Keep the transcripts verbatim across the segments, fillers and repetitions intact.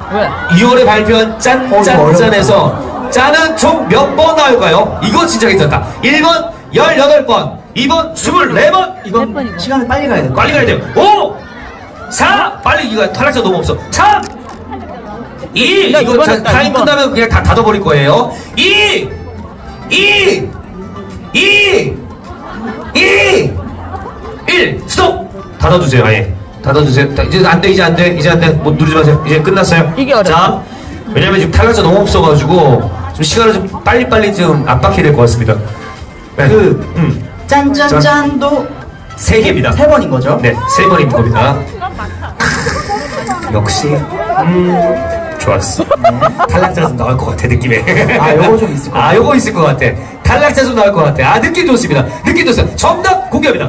왜? 이월에 발표한 짠짠짠에서 짠은 총 몇 번 나올까요? 이거 진짜 괜찮다. 일 번 열여덟 번, 이 번 스물네 번. 이건 시간을 빨리 가야 돼. 빨리 가야 돼요. 오! 사! 빨리 이거 탈락자 너무 없어. 삼! 이! 야, 이거 자, 했다, 타임 이번. 끝나면 그냥 다 닫아버릴 거예요. 이! 이! 이! 이! 일! 스톱! 닫아주세요, 아예. 닫아주세요. 다- 이제 안 돼, 이제 안 돼, 이제 안 돼. 뭐 누르지 마세요. 이제 끝났어요. 이게 어렵다. 자, 왜냐면 지금 탈락자 너무 없어가지고 좀 시간을 좀 빨리빨리 좀 압박해야 될 것 같습니다. 네. 그 음. 짠짠짠도 세 개입니다. 세 번인 거죠? 네, 세 번인 겁니다. 역시, 음, 좋았어. 탈락자 좀 나올 것 같아, 느낌에. 아, 요거 좀 있을 것 같아. 아, 요거 있을 것 같아. 탈락자 좀 나올 것 같아. 아, 느낌 좋습니다. 느낌 좋습니다. 정답 공개합니다.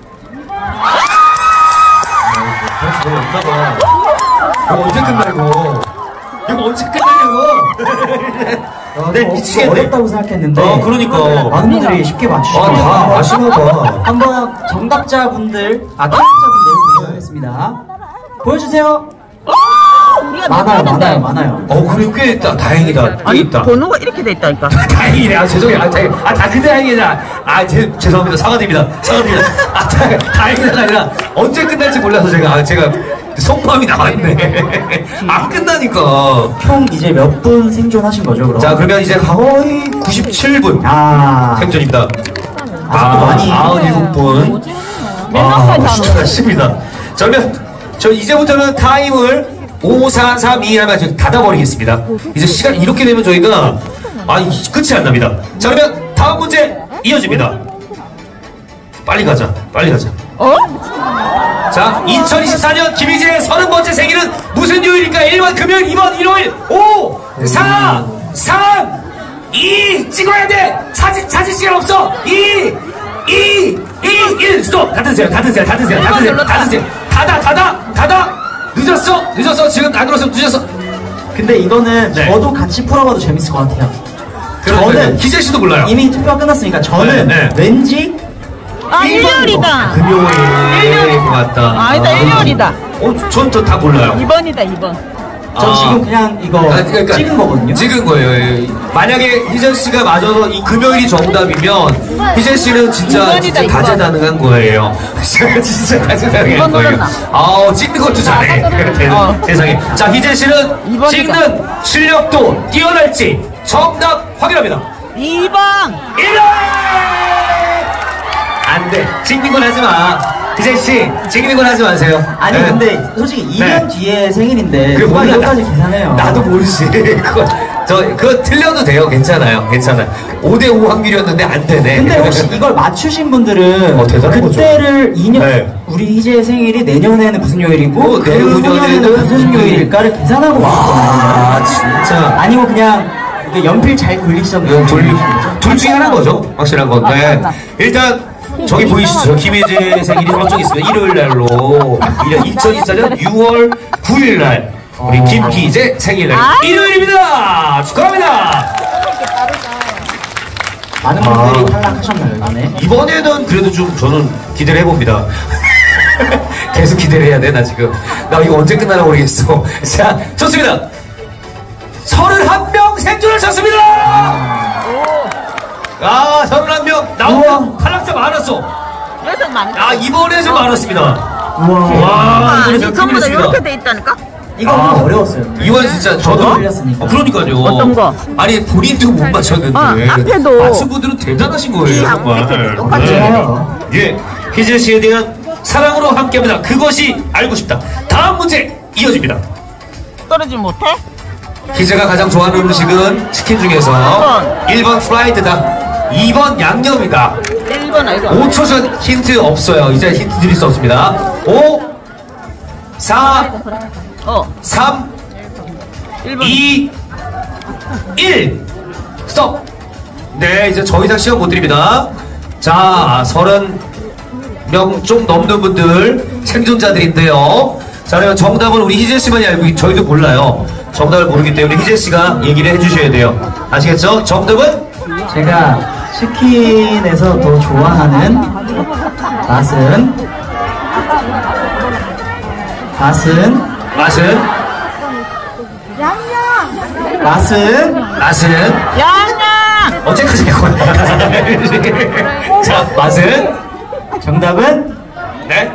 너무 없나 봐. 이거 언제 끝나고? 이거 언제 끝나냐고? 아, 네, 좀 미치겠네. 어렵다고 생각했는데. 어, 그러니까. 많은 분들이 쉽게 맞추시네요. 아, 다 아시나 봐. 한번 정답자분들, 아, 탈락자분들 보여드리겠습니다. 보여주세요. 우리가 많아요, 못 많아요, 하는데. 많아요. 어, 그래, 꽤 있다. 다행이다. 꽤 아니 있다. 번호가 이렇게 돼 있다니까. 다행이네. 아, 죄송해요. 아, 다행. 아, 다 근데 다행이다. 아, 제, 죄송합니다. 사과드립니다. 사과드립니다. 아, 다, 다행이다가 아니라 언제 끝날지 몰라서 제가, 아, 제가 속마음이 나왔네. 안 끝나니까. 총 이제 몇 분 생존하신 거죠, 그럼? 자, 그러면 이제 거의 구십칠 분 아, 생존입니다. 아직도 많이. 구십칠 분. 아, 멋있습니다. 자, 그러면 저 이제부터는 타임을 오, 사, 삼, 이 하면 지금 닫아버리겠습니다. 이제 시간 이렇게 되면 저희가 아, 끝이 안 납니다. 자, 그러면 다음 문제 이어집니다. 빨리 가자. 빨리 가자. 어? 자, 이천이십사 년 김희재의 서른 번째 생일은 무슨 요일일까? 일 번 금요일, 이 번 일요일. 오, 사, 삼, 이 찍어야 돼. 찾을 찾을 시간 없어. 이, 이, 이, 일 스톱. 닫으세요. 닫으세요. 닫으세요. 닫으세요. 닫으세요. 닫아, 닫아, 닫아. 늦었어. 늦었어. 지금 안 울었으면 늦었어. 근데 이거는 네. 저도 같이 풀어봐도 재밌을 것 같아요. 저는 저는 희재 씨도 몰라요. 이미 투표가 끝났으니까 저는 네, 네. 왠지 아 일 번인 일요일이다. 금요일 것 같다. 아니다 일요일이다. 어, 전 또 다 몰라요. 이 번이다 이 번. 저 아. 지금 그냥 이거 아, 그러니까 찍은 거거든요. 찍은 거예요. 예. 만약에 희재 씨가 맞아서 이 금요일이 정답이면 희재 씨는 진짜, 이번이다, 진짜 이번. 다재다능한 거예요. 진짜 다재다능한 이번 거예요. 눌렀나? 아우, 찍는 것도 잘해. 어. 세상에. 자, 희재 씨는 이번이다. 찍는 실력도 뛰어날지 정답 확인합니다. 이 번. 일 번! 안 돼. 찍는 건 하지 마. 희재 씨, 찍는 건 하지 마세요. 아니 네. 근데 솔직히 이 년 네. 뒤에 생일인데 그게 누가 몰라. 이것까지 계산해요. 나도 모르지. 그거, 저, 그거 틀려도 돼요. 괜찮아요. 괜찮아요. 오 대 오 확률이었는데 안 되네. 근데 혹시 이걸 맞추신 분들은 어, 대단한 거죠. 그때를 이 년 네. 우리 희재의 생일이 내년에는 무슨 요일이고 어, 그 내후년에는 후년에는 무슨 무슨 요일일까를 계산하고 맞췄거든요. 아, 진짜. 아니고 그냥 이렇게 연필 잘 굴리셨는데 이건 돌리, 둘 중에 하나인 거죠. 확실한 건. 네. 일단, 저기 보이시죠? 김희재 생일이 저쪽에 있습니다. 일요일 날로. 이천이십사 년 유월 구일 날. 우리 김희재 생일날. 일요일입니다! 축하합니다! 많은 아. 분들이 탈락하셨나요 이번에? 이번에는 그래도 좀 저는 기대를 해봅니다. 계속 기대를 해야 돼, 나 지금. 나 이거 언제 끝나나 모르겠어. 자, 좋습니다. 서른한 명 생존하셨습니다! 아, 서른한 명 나오면 탈락자 많았어. 여기서 많이. 아, 이번에 좀 많았습니다. 우와. 와, 아니 이번에 좀 전부 다 큰일했습니다. 이렇게 돼 있다니까. 이거 아. 좀 어려웠어요. 이번 진짜 저도 저도 틀렸으니까. 어, 그러니까요. 어떤 거? 아니 본인도 못 맞췄는데 어, 앞에도. 맞춘 분들은 대단하신 거예요. 이 정말. 앞에 똑같이 네. 해요. 예, 희재 씨에 대한 사랑으로 함께합니다. 그것이 알고 싶다. 다음 문제 이어집니다. 떨어지지 못해? 희재가 가장 좋아하는 음식은 치킨 중에서 일 번 프라이드다, 이 번 양념이다. 일 번 알죠? 오 초 전 힌트 없어요. 이제 힌트 드릴 수 없습니다. 오, 사, 어. 삼, 일 번. 이, 일 스톱. 네, 이제 더 이상 시간 못 드립니다. 자, 서른 명 좀 넘는 분들 생존자들인데요. 자, 그러면 정답은 우리 희재 씨만이 알고 있- 저희도 몰라요. 정답을 모르기 때문에 희재 씨가 얘기를 해주셔야 돼요. 아시겠죠? 정답은 제가 치킨에서 더 좋아하는 맛은 맛은 맛은 양양. 맛은 맛은 양양. 언제까지 할 거야? 자, 맛은 정답은 네.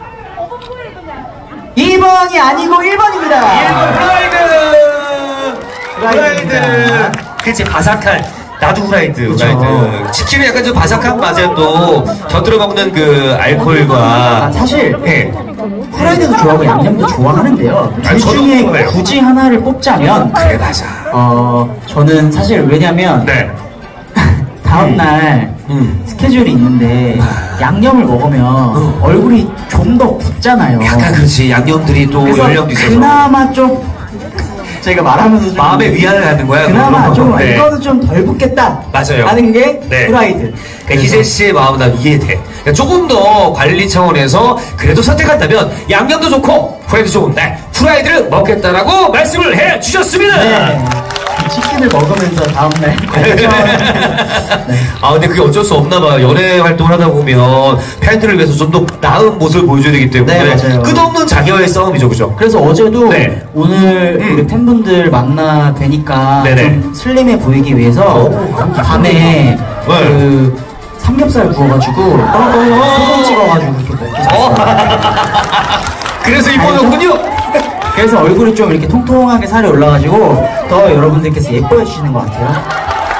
이 번이 아니고 일 번입니다. 일 번 프라이드. 프라이드입니다. 프라이드. 그치, 바삭한. 나도 후라이드, 그쵸. 후라이드. 치킨은 약간 좀 바삭한 맛에 또 곁들여 먹는 그 아, 알코올과. 사실 예. 프라이드도 좋아하고 양념도 좋아하는데요. 아니, 둘 저도 중에 좋아해요. 굳이 하나를 뽑자면 그래, 맞아. 어 저는 사실 왜냐면 네. 다음날 음. 스케줄이 있는데 양념을 먹으면 얼굴이 좀 더 붓잖아요. 약간 그렇지. 양념들이 또 그래서 열량도 있어서. 그나마 좀 제가 말하면서 좀 마음의 위안을 갖는 거야. 그나마 그런 좀 거. 네. 이거는 좀 덜 붓겠다 맞아요. 하는 게 네. 프라이드. 그러니까 희재 씨의 마음은 난 이해돼. 그러니까 조금 더 관리 차원에서 그래도 선택한다면 양념도 좋고 프라이드 좋은데 프라이드를 먹겠다라고 말씀을 해 주셨습니다. 네. 치킨을 먹으면서 다음날 관리 아 근데 그게 어쩔 수 없나 봐요. 연애 활동을 하다 보면 팬들을 위해서 좀 더 나은 모습을 보여줘야 되기 때문에 네, 맞아요. 끝없는 자기와의 싸움이죠, 그죠? 그래서 어제도 네. 오늘 음. 우리 팬분들 만나 뵈니까 네네. 좀 슬림해 보이기 위해서 오. 밤에 네. 그 삼겹살 구워가지고 소금 찍어가지고 이렇게 먹고 어? 잤어요. 그래서 입어줬군요. 그래서 얼굴이 좀 이렇게 통통하게 살이 올라가지고 더 여러분들께서 예뻐해 주시는 것 같아요.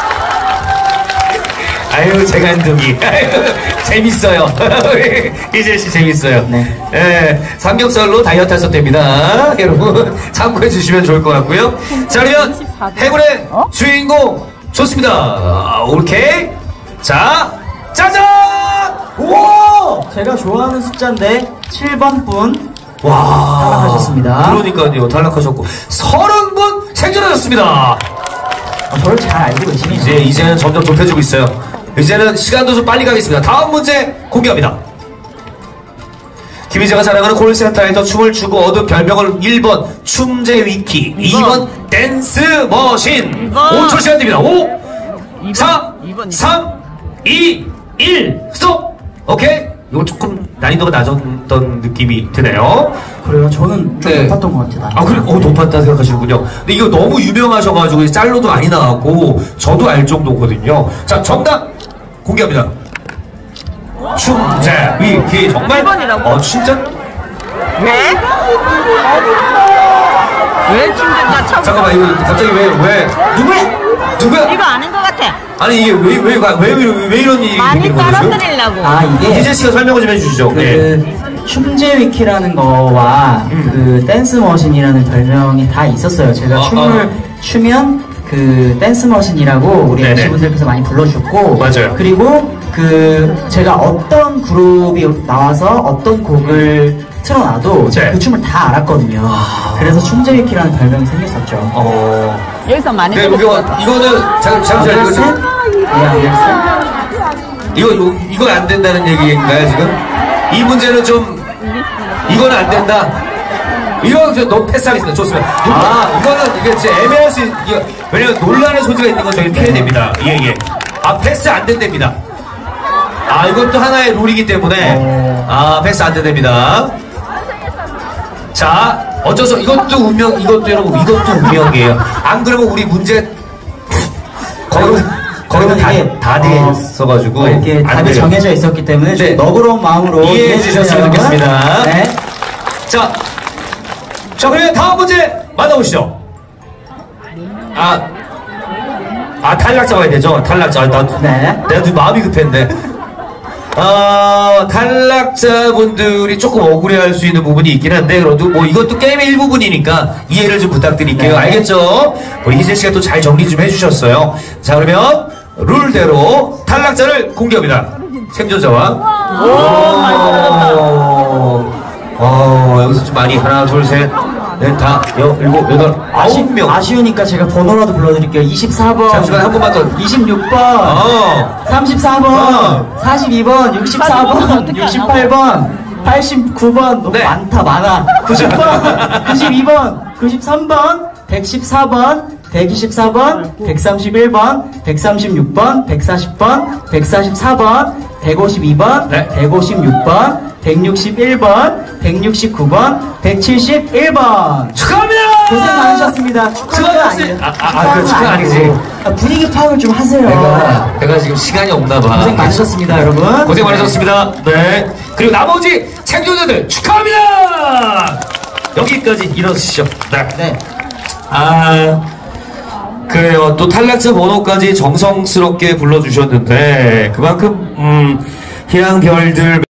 아유, 재간둥이. 아유, 재밌어요. 희재 씨 재밌어요. 네. 예, 삼겹살로 다이어트 하셔도 됩니다. 여러분, 참고해 주시면 좋을 것 같고요. 자, 그러면 해군의 주인공 좋습니다. 아, 오케이. 자, 짜잔! 우와! 제가 좋아하는 숫자인데 칠 번 분 와. 탈락하셨습니다. 그러니까요, 탈락하셨고. 서른 분 생존하셨습니다. 아, 저를 잘 알고 계시네요. 이제, 이제는 점점 좁혀지고 있어요. 이제는 시간도 좀 빨리 가겠습니다. 다음 문제 공개합니다. 김희재가 자랑하는 콜센터에서 춤을 추고 얻은 별명은 일 번 춤제 위키, 이 번 댄스 머신. 오 초 시간 됩니다. 오, 사, 삼, 이, 일, 스톱. 오케이. 이거 조금 난이도가 낮았던 느낌이 드네요. 그래요? 저는 좀 네. 높았던 것 같아요. 아, 그래? 어, 높았다 생각하시는군요. 근데 이거 너무 유명하셔가지고 짤로도 많이 나왔고 저도 알 정도거든요. 자, 정답 공개합니다. 춤제 위키 정말. 일 번이라고? 어, 진짜? 왜? 왜 춤된다 참. 잠깐만, 이거 갑자기 왜, 왜? 누구야? 누구야? 이거 아닌 것 같아. 아니, 이게 왜, 왜, 왜, 왜, 왜, 왜 이런 일이 많이 생긴 거죠? 지금? 떨어뜨리려고. 아, 이게 희재 씨가 설명을 좀 해주시죠. 네. 그 춤제 위키라는 거와 그 댄스 머신이라는 별명이 다 있었어요. 제가 어, 춤을 어. 추면 그 댄스 머신이라고 우리 네네. 엠시분들께서 많이 불러주셨고, 맞아요. 그리고 그 제가 어떤 그룹이 나와서 어떤 곡을 틀어놔도 제가 네. 그 춤을 다 알았거든요. 그래서 춤제 위키라는 별명이 생겼었죠. 어. 여기서 많이 네, 이거, 이거는, 잠깐, 잠시만요. 이거, 셋, 좀- 네, 셋. 이거, 이거, 이거 안 된다는 얘기인가요, 지금? 이 문제는 좀, 이거는 안 된다. 이거 저 너무 패스하겠습니다. 좋습니다. 아, 이거는 이게 진짜 애매할 수, 있, 이거, 왜냐면 논란의 소지가 있는 건 저희 피해야 됩니다. 예, 예. 아, 패스 안 된답니다. 아, 이것도 하나의 룰이기 때문에, 아, 패스 안 된답니다. 자, 어쩌서, 이것도 운명, 이것도 여러분, 이것도 운명이에요. 안 그러면 우리 문제, 거기는, 거기는 다, 이게, 다 돼 어, 있어가지고. 어, 이렇게 안 답이 돼요. 정해져 있었기 때문에 좀 네. 너그러운 마음으로 이해해 주셨으면 좋겠습니다. 네. 자, 자, 그러면 다음 문제 만나보시죠. 아, 아, 탈락자 와야 되죠? 탈락자. 아, 나, 네. 내가 좀 마음이 급했네. 아, 탈락자분들이 조금 억울해할 수 있는 부분이 있긴 한데, 그래도 뭐 이것도 게임의 일부분이니까 이해를 좀 부탁드릴게요. 네. 알겠죠? 우리 희재 씨가 또 잘 정리 좀 해주셨어요. 자, 그러면 룰대로 탈락자를 공개합니다. 생존자와. 오, 어, 여기서 좀 많이 하나, 둘, 셋, 넷, 다, 여, 일곱, 여덟, 아홉 명. 아쉬우니까 제가 번호라도 불러드릴게요. 이십사 번. 잠시만, 한 번만 더. 이십육 번. 어. 삼십사 번. 어. 사십이 번. 육십사 사십오 번 번. 어떻게 육십팔 번. 팔십구 번. 너무 네. 많다, 많아. 구십 번. 구십이 번. 구십삼 번. 백십사 번. 백이십사 번. 백삼십일 번. 백삼십육 번. 백사십 번. 백사십사 번. 백오십이 번. 네. 백오십육 번. 백육십일 번. 백육십구 번. 백칠십일 번. 축하합니다! 고생 많으셨습니다. 축하가 아니에요. 아, 아, 아, 그 축하 아니지. 아, 분위기 파악을 좀 하세요. 내가, 내가 지금 시간이 없나 봐. 고생 많으셨습니다, 여러분. 고생 많으셨습니다. 네. 그리고 나머지 생존자들 축하합니다! 여기까지 일어서시죠. 네. 네. 아, 그래요. 또 탈락자 번호까지 정성스럽게 불러주셨는데, 그만큼, 음, 희랑별들